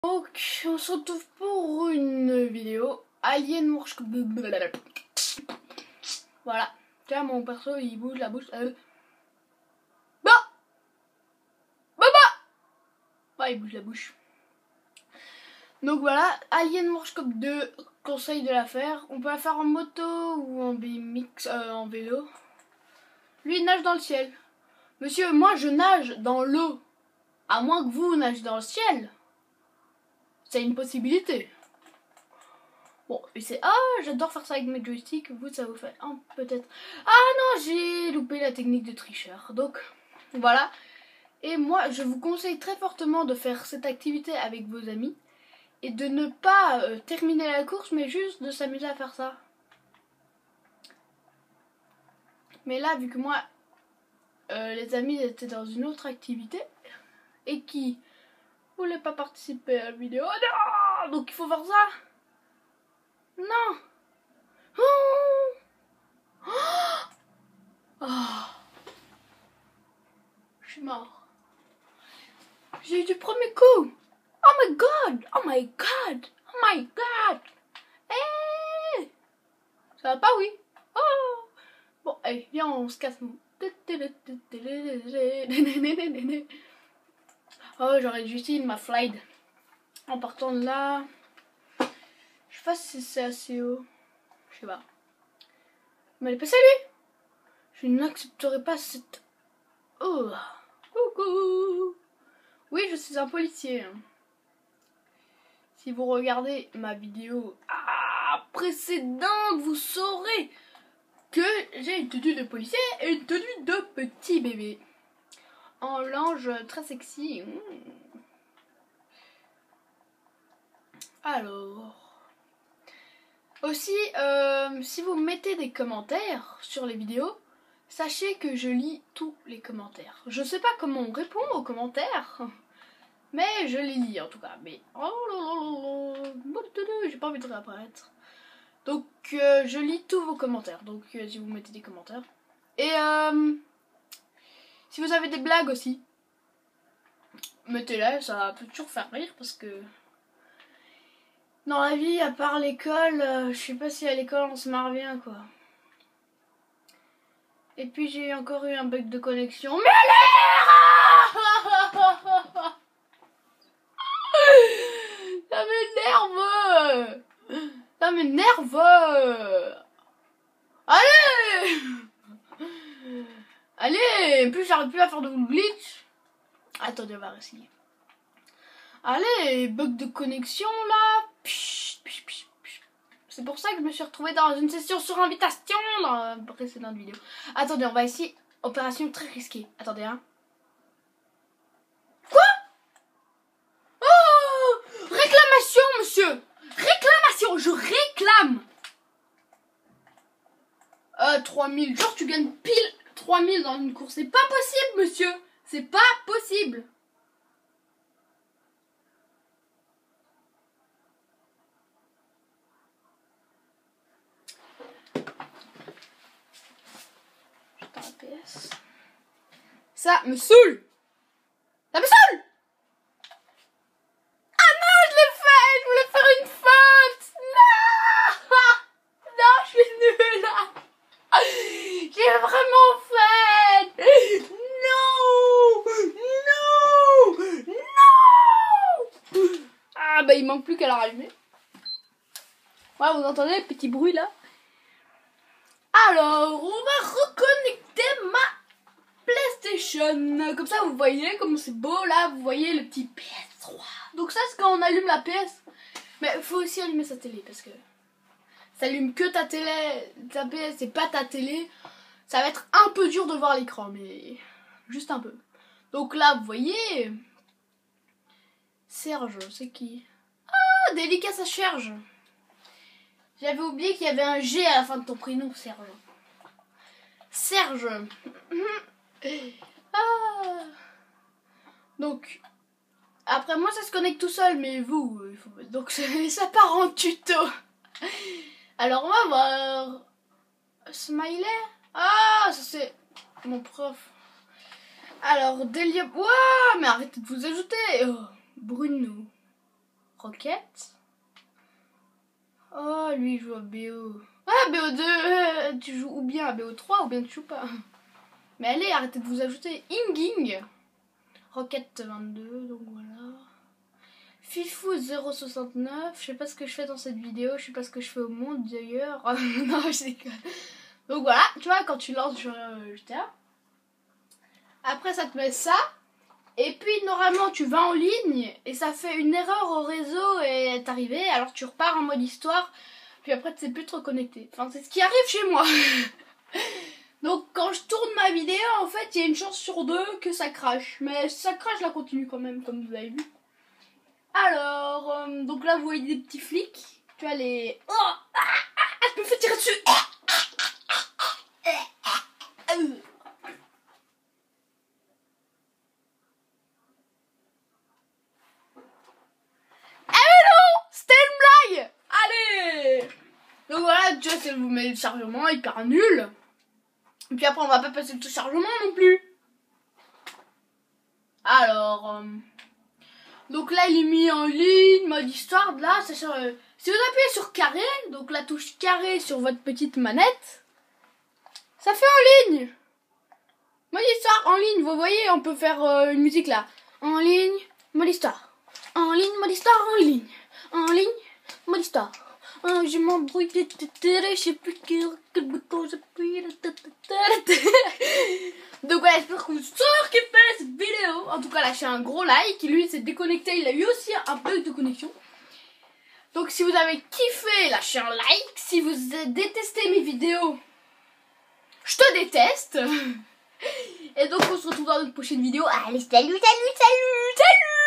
Donc, on se retrouve pour une vidéo Alien Workshop. Voilà. Tiens, mon perso, il bouge la bouche. Ouais, il bouge la bouche. Donc voilà, Alien Workshop 2, conseil de la faire. On peut la faire en moto ou en BMX, en vélo. Lui, il nage dans le ciel. Monsieur, moi, je nage dans l'eau. À moins que vous nagez dans le ciel. C'est une possibilité. Bon, et c'est... Ah, j'adore faire ça avec mes joysticks. Vous, ça vous fait peut-être... Ah non, j'ai loupé la technique de tricheur. Donc, voilà. Et moi, je vous conseille très fortement de faire cette activité avec vos amis. Et de ne pas terminer la course, mais juste de s'amuser à faire ça. Mais là, vu que moi, les amis étaient dans une autre activité. Et qui voulaient pas participer à la vidéo. Non, donc il faut faire ça. Non. Oh. Je suis mort. J'ai eu du premier coup. Oh my god. Oh my god. Oh my god. Hey. Ça va pas, oui. Oh. Bon, allez, viens, on se casse. Oh, j'aurais dû utiliser ma slide. En partant de là. Je sais pas si c'est assez haut. Je sais pas. Mais pas salut. Je n'accepterai pas cette... Oh. Coucou. Oui, je suis un policier. Si vous regardez ma vidéo précédente, vous saurez que j'ai une tenue de policier et une tenue de petit bébé. En linge très sexy. Alors... Aussi, si vous mettez des commentaires sur les vidéos, sachez que je lis tous les commentaires. Je sais pas comment on répond aux commentaires, mais je les lis en tout cas. Mais oh là là, j'ai pas envie de réapparaître. Donc je lis tous vos commentaires. Donc si vous mettez des commentaires. Et si vous avez des blagues aussi, mettez-les, ça peut toujours faire rire parce que... Dans la vie, à part l'école, je sais pas si à l'école on se marre bien quoi. Et puis j'ai encore eu un bug de connexion. Mais ça m'énerve. Ça m'énerve. Allez. Allez. En plus j'arrive plus à faire de glitch. Attendez, on va essayer. Allez, bug de connexion là. C'est pour ça que je me suis retrouvée dans une session sur invitation dans la précédente vidéo. Attendez, on va essayer. Opération très risquée. Attendez, hein. Quoi? Oh! Réclamation, monsieur! Réclamation! Je réclame! 3000. Genre, tu gagnes pile 3000 dans une course. C'est pas possible, monsieur! C'est pas possible! Ça me saoule. Ça me saoule. Ah non, je l'ai fait. Je voulais faire une faute. Non. Non, je suis nulle. J'ai vraiment fait. Non. Non. Non. Ah bah il manque plus qu'à la rallumer. Ouais, vous entendez le petit bruit là? Alors, on va reconnecter ma PlayStation. Comme ça, vous voyez comme c'est beau là. Vous voyez le petit PS3. Donc ça, c'est quand on allume la PS. Mais il faut aussi allumer sa télé parce que ça allume que ta télé. Ta PS et pas ta télé. Ça va être un peu dur de voir l'écran, mais juste un peu. Donc là, vous voyez Serge, c'est qui? Ah, délicat, ça Serge. J'avais oublié qu'il y avait un G à la fin de ton prénom, Serge. Serge. Ah. Donc, après moi ça se connecte tout seul, mais vous, il faut... donc ça part en tuto. Alors on va voir. Smiley. Ah, ça c'est mon prof. Alors, Delia... Ouah, mais arrêtez de vous ajouter. Oh, Bruno. Rocket. Oh, lui, il joue à BO. Ah, BO2, tu joues ou bien à BO3 ou bien tu joues pas. Mais allez, arrêtez de vous ajouter. Inging. Rocket 22, donc voilà. Fifou 069, je sais pas ce que je fais dans cette vidéo, je sais pas ce que je fais au monde d'ailleurs. Non, je déconne. Donc voilà, tu vois, quand tu lances GTA, après ça te met ça, et puis normalement tu vas en ligne, et ça fait une erreur au réseau et est arrivé, alors tu repars en mode histoire, puis après tu sais plus te reconnecter. Enfin, c'est ce qui arrive chez moi. Donc quand je tourne ma vidéo, en fait, il y a une chance sur 2 que ça crache. Mais ça crache, je la continue quand même, comme vous avez vu. Alors, donc là, vous voyez des petits flics. Tu vois les... Oh, je me fais tirer dessus. C'était une blague. Allez. Donc voilà, tu vois, ça vous met le chargement hyper nul. Et puis après, on va pas passer le chargement non plus. Alors, donc là, il est mis en ligne, mode histoire. Là, ça, si vous appuyez sur carré, donc la touche carré sur votre petite manette, ça fait en ligne. Mode histoire en ligne, vous voyez, on peut faire une musique là. En ligne, mode histoire. En ligne, mode histoire, en ligne. En ligne, mode histoire. Je m'embrouille, je sais plus quel bouton j'appuie. Donc voilà, j'espère que vous surkiffez cette vidéo. En tout cas, lâchez un gros like. Lui, il s'est déconnecté, il a eu aussi un bug de connexion. Donc si vous avez kiffé, lâchez un like. Si vous détestez mes vidéos, je te déteste. Et donc on se retrouve dans une prochaine vidéo. Allez, salut, salut, salut, salut.